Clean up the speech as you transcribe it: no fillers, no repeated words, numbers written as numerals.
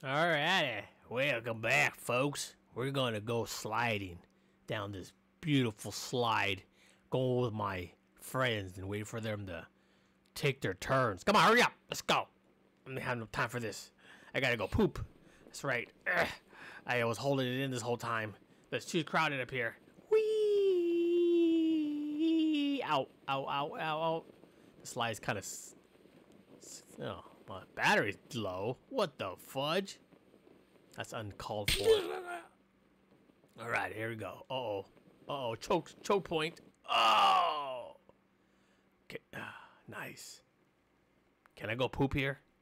Alrighty, welcome back, folks. We're gonna go sliding down this beautiful slide, going with my friends and wait for them to take their turns. Come on, hurry up, let's go. I don't have no time for this. I gotta go poop. That's right. I was holding it in this whole time. It's too crowded up here. Whee! Ow, ow, ow, ow, ow. The slide's kind of... Oh, my battery's low. What the fudge? That's uncalled for. Alright, here we go. Uh-oh. Uh-oh, choke point. Oh! Okay, nice. Can I go poop here?